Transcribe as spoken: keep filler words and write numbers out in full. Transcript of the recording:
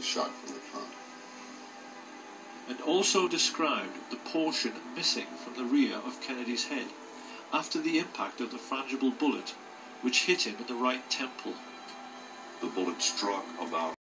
shot from the front. And also described the portion missing from the rear of Kennedy's head after the impact of the frangible bullet which hit him in the right temple. The bullet struck about